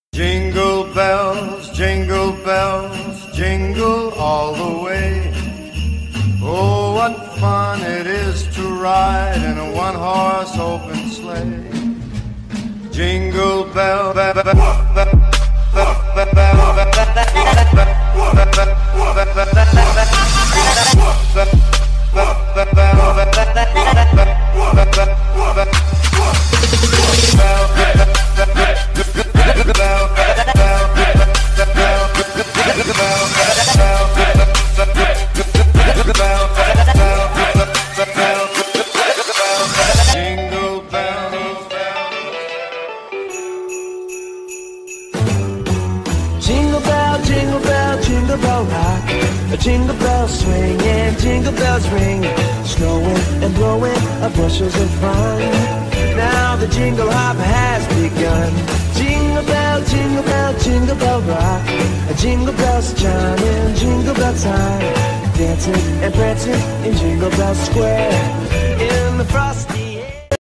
Jingle bells, jingle all the way. Oh, what fun it is to ride in a one-horse open sleigh. Jingle bell, jingle bell rock, a jingle bell swing and jingle bells ring, snowing and blowing bushels of fun. Now the jingle hop has begun. Jingle bell, jingle bell, jingle bell rock, a jingle bells chiming, jingle bell time, dancing and prancing in Jingle Bell Square in the frosty